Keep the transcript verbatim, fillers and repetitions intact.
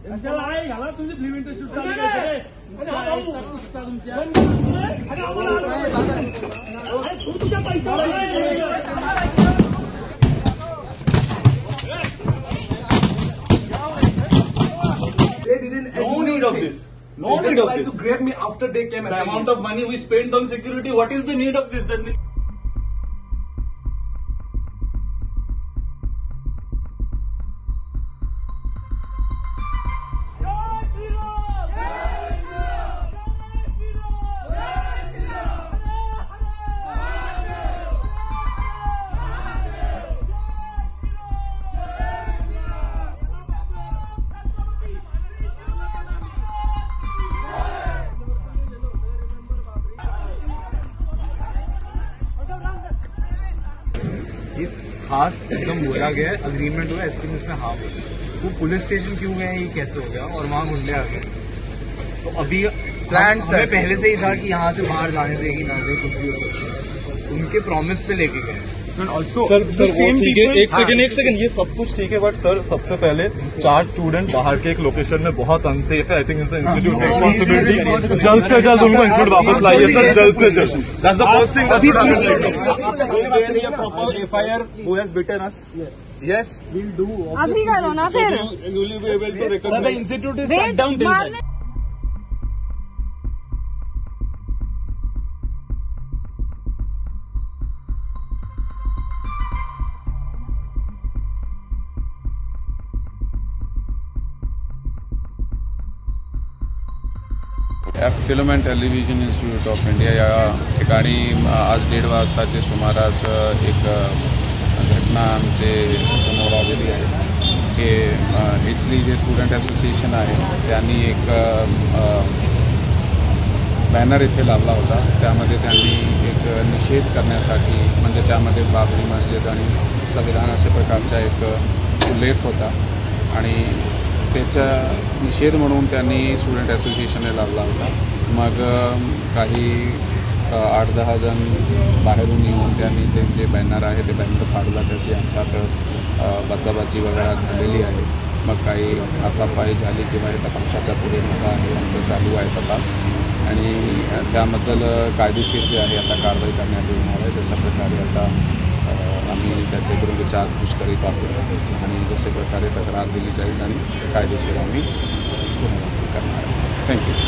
तुमची film industry तुमच्या पैसा They didn't. No need of this. No they need just of tried this. to grab me after they came. The amount of money we spent on security, what is the need of this? Then ये खास एकदम बोला गया है, agreement हुआ, SP ने इसमें हाँ बोला। वो पुलिस स्टेशन क्यों गए, ये कैसे हो गया, और वहाँ गुंडे आ गए। तो अभी प्लान हमें पहले से ही था कि यहाँ से बाहर जाने देगी ना दे, कुछ भी हो सकता है। उनके प्रॉमिस पे लेके गए। ऑल्सो सर सर वो ठीक है, एक सेकंड एक सेकंड ये सब कुछ ठीक है, बट सर सबसे पहले चार स्टूडेंट बाहर के एक लोकेशन में बहुत अनसेफ है। आई थिंक इंस्टीट्यूट रिस्पॉन्सिबिलिटी जल्द से जल्द उनको इंस्टीट्यूट वापस लाइए सर, जल्द से जल्द। That's the first thing. F I R who has beaten us? Yes, we'll do. अभी करो ना फिर। You will be able to recognize. The institute is shut down till then. F film and television institute of India या ठिकाणी आज दीड वाजताच्या सुमारास एक घटना आमचे समोर आलेली आहे की इथली जे स्टुडंट असोसिएशन आहे त्यांनी एक बॅनर इथे लावला होता। त्यामध्ये त्यांनी एक निषेध करण्यासाठी, म्हणजे त्यामध्ये बाबरी मस्जिद आणि संविधान अशा प्रकारचा एक उल्लेख होता आणि त्याचा निषेध म्हणून त्यांनी स्टुडंट असोसिएशनने लावला होता। मग काही आठ दहा जण बाहेरून येऊन त्यांनी ते जे बॅनर आहे ते बॅनर फाडला, त्याची आमच्यात बचाबाची वगैरे झालेली आहे। मग काही हातापाई झाली किंवा हे तपासाच्या पुढे मोठा आहे, आमचं चालू आहे तपास आणि त्याबद्दल कायदेशीर जे आहे आता कारवाई करण्यात येणार आहे। तशा प्रकारे आता आम्ही त्याच्याकडून विचारपूस करीत आहोत आणि जसे प्रकारे तक्रार दिली जाईल आणि कायदेशीर आम्ही गुन्हा करणार आहे। थँक्यू।